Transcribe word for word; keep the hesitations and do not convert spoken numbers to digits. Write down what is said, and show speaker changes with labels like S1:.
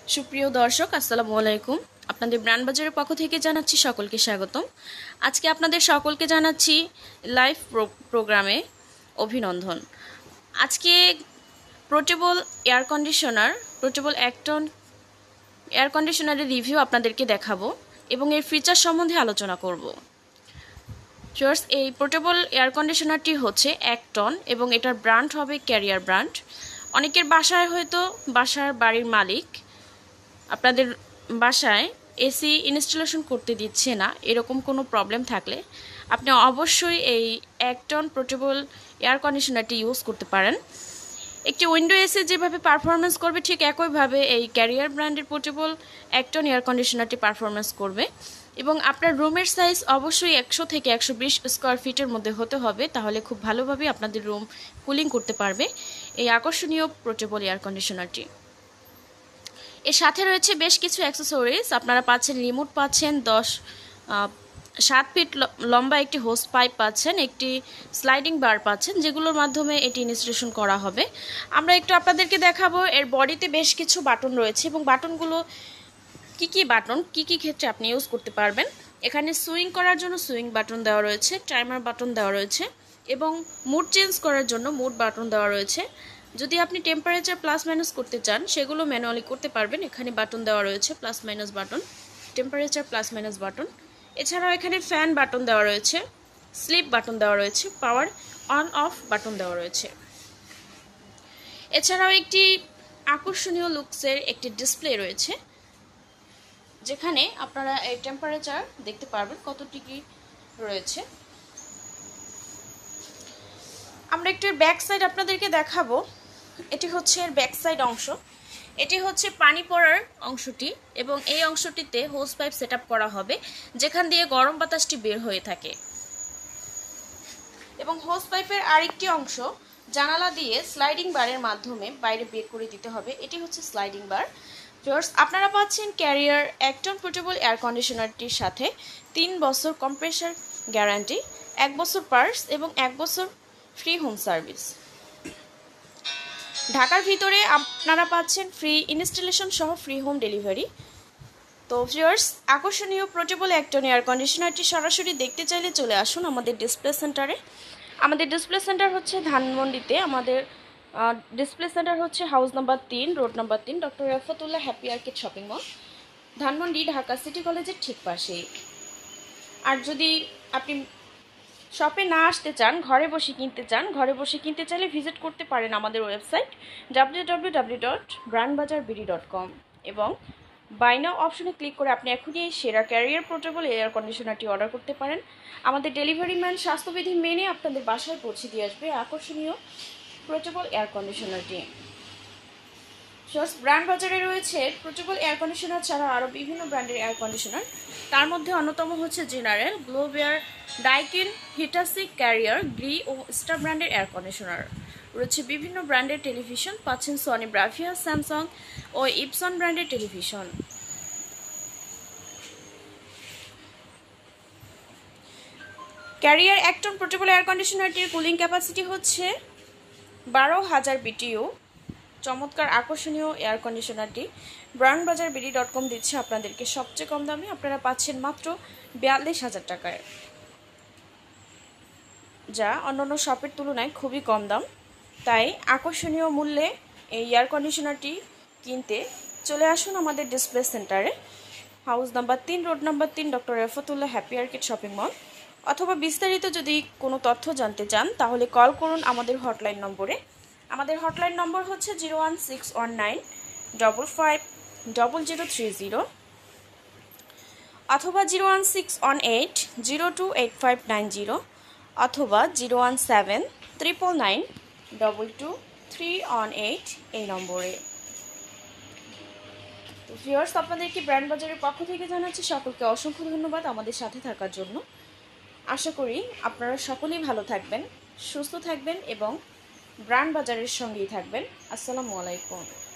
S1: সুপ্রিয় দর্শক আসসালামু আলাইকুম। আপনাদের ব্র্যান্ড বাজারের পক্ষ থেকে জানাচ্ছি সকলকে স্বাগতম। আজকে আপনাদের সকলকে জানাচ্ছি লাইভ প্রোগ্রামে অভিনন্দন। আজকে পোর্টেবল এয়ার কন্ডিশনার পোর্টেবল এক টন এয়ার কন্ডিশনারের রিভিউ আপনাদেরকে দেখাবো এবং এর ফিচার সম্বন্ধে আলোচনা করব। ফার্স্ট, এই পোর্টেবল এয়ার কন্ডিশনারটি হচ্ছে এক টন এবং এটার ব্র্যান্ড হবে ক্যারিয়ার ব্র্যান্ড। অনেকের বাসায় হয়তো বাসার বাড়ির মালিক আপনাদের বাসায় এসি ইনস্টলেশন করতে দিচ্ছে না, এরকম কোনো প্রবলেম থাকলে আপনি অবশ্যই এই এক টন পোর্টেবল এয়ার কন্ডিশনারটি ইউজ করতে পারেন। একটি উইন্ডো এসি যেভাবে পারফরমেন্স করবে ঠিক একইভাবে এই ক্যারিয়ার ব্র্যান্ডের পোর্টেবল এক টন এয়ার কন্ডিশনারটি পারফরমেন্স করবে এবং আপনার রুমের সাইজ অবশ্যই একশো থেকে একশো বিশ স্কোয়ার ফিটের মধ্যে হতে হবে, তাহলে খুব ভালোভাবে আপনাদের রুম কুলিং করতে পারবে এই আকর্ষণীয় পোর্টেবল এয়ার কন্ডিশনারটি। এর সাথে রয়েছে বেশ কিছু অ্যাক্সেসরিজ। আপনারা পাচ্ছেন রিমোট, পাচ্ছেন দশ সাত ফিট লম্বা একটি হোস পাইপ পাচ্ছেন, একটি স্লাইডিং বার পাচ্ছেন, যেগুলোর মাধ্যমে এটি ইনস্টলেশন করা হবে। আমরা একটু আপনাদেরকে দেখাবো। এর বডিতে বেশ কিছু বাটন রয়েছে এবং বাটনগুলো কি কি বাটন কি কি ক্ষেত্রে আপনি ইউজ করতে পারবেন। এখানে সুইং করার জন্য সুইং বাটন দেওয়া রয়েছে, টাইমার বাটন দেওয়া রয়েছে এবং মুড চেঞ্জ করার জন্য মুড বাটন দেওয়া রয়েছে। যদি আপনি টেম্পারেচার প্লাস মাইনাস করতে চান সেগুলো ম্যানুয়ালি করতে পারবেন। এখানে বাটন দেওয়া রয়েছে, plus minus button, temperature plus minus button. এছাড়াও এখানে ফ্যান বাটন দেওয়া রয়েছে, স্লিপ বাটন দেওয়া রয়েছে, পাওয়ার অন অফ বাটন দেওয়া রয়েছে। এছাড়াও একটি আকর্ষণীয় লুকসের একটি ডিসপ্লে রয়েছে, যেখানে আপনারা এই টেম্পারেচার দেখতে পারবেন কত ডিগ্রি রয়েছে। আমরা একটু ব্যাক সাইড আপনাদেরকে দেখাবো। এটি হচ্ছে এর ব্যাক সাইড অংশ, এটি হচ্ছে পানি পড়ার অংশটি এবং এই অংশটিতে হোস পাইপ সেট আপ করা হবে, যেখান দিয়ে গরম বাতাসটি বের হয়ে থাকে। এবং হোস পাইপের আরেকটি অংশ জানালা দিয়ে স্লাইডিং বারের মাধ্যমে বাইরে বের করে দিতে হবে, এটি হচ্ছে স্লাইডিং বার। ভিউয়ার্স, আপনারা পাচ্ছেন ক্যারিয়ার এক টন পোর্টেবল এয়ার কন্ডিশনারটির সাথে তিন বছর কম্প্রেসার গ্যারান্টি, এক বছর পার্টস এবং এক বছর ফ্রি হোম সার্ভিস। ঢাকার ভিতরে আপনারা পাচ্ছেন ফ্রি ইনস্টলেশন সহ ফ্রি হোম ডেলিভারি। তো ভিউয়ার্স, আকর্ষণীয় পোর্টেবল এক টন এয়ার কন্ডিশনারটি সরাসরি দেখতে চাইলে চলে আসুন আমাদের ডিসপ্লে সেন্টারে। আমাদের ডিসপ্লে সেন্টার হচ্ছে ধানমন্ডিতে। আমাদের ডিসপ্লে সেন্টার হচ্ছে হাউস নাম্বার তিন, রোড নাম্বার তিন, doctor Rafatullah happy arcade shopping mall, Dhanmondi, Dhaka city কলেজের ঠিক পাশেই। আর যদি আপনি শপে না আসতে চান, ঘরে বসে কিনতে চান, ঘরে বসে কিনতে চাইলে ভিজিট করতে পারেন আমাদের website W W W dot brand bazaar BD dot com এবং বাই নাও অপশনে ক্লিক করে আপনি এখনই এই সেরা ক্যারিয়ার পোর্টেবল এয়ার কন্ডিশনারটি অর্ডার করতে পারেন। আমাদের ডেলিভারি ম্যান স্বাস্থ্যবিধি মেনে আপনাদের বাসায় পৌঁছে দিয়ে আসবে আকর্ষণীয় পোর্টেবল এয়ার কন্ডিশনারটি। সস ব্র্যান্ড বাজারে রয়েছে পোর্টেবল এয়ার কন্ডিশনার ছাড়া আরও বিভিন্ন ব্র্যান্ডের এয়ার কন্ডিশনার। তার মধ্যে অন্যতম হচ্ছে General, Globair, Daikin, Hitachi, Carrier, Gree ও স্টার ব্র্যান্ডের এয়ার কন্ডিশনার রয়েছে। বিভিন্ন ব্র্যান্ডের টেলিভিশন পাচ্ছেন, সনি ব্রাভিয়া, স্যামসাং ও ইপসন ব্র্যান্ডের টেলিভিশন। ক্যারিয়ার এক টন পোর্টেবল এয়ার কন্ডিশনারটির কুলিং ক্যাপাসিটি হচ্ছে বারো হাজার বিটিইউ। চমৎকার আকর্ষণীয় এয়ার কন্ডিশনারটি brand bazaar BD dot com দিচ্ছে আপনাদেরকে সবচেয়ে কম দামে। আপনারা পাচ্ছেন মাত্র বিয়াল্লিশ হাজার টাকায়, যা অন্যান্য শপের তুলনায় খুবই কম দাম। তাই আকর্ষণীয় মূল্যে এই এয়ার কন্ডিশনারটি কিনতে চলে আসুন আমাদের ডিসপ্লে সেন্টারে, হাউস নাম্বার তিন, রোড নাম্বার তিন, doctor Rafatullah happy arcade shopping mall. অথবা বিস্তারিত যদি কোনো তথ্য জানতে চান তাহলে কল করুন আমাদের হটলাইন নম্বরে। আমাদের হটলাইন নম্বর হচ্ছে zero one six one nine double five double zero three zero অথবা zero one six one eight zero two eight five nine zero অথবা zero one seven triple nine double two three one eight এই নম্বরে। তো viewers, আপনাদেরকে brand বাজারের পক্ষ থেকে জানাচ্ছি সকলকে অসংখ্য ধন্যবাদ আমাদের সাথে থাকার জন্য। আশা করি আপনারা সকলেই ভালো থাকবেন, সুস্থ থাকবেন এবং ব্র্যান্ড বাজারের সঙ্গেই থাকবেন। আসসালামু আলাইকুম।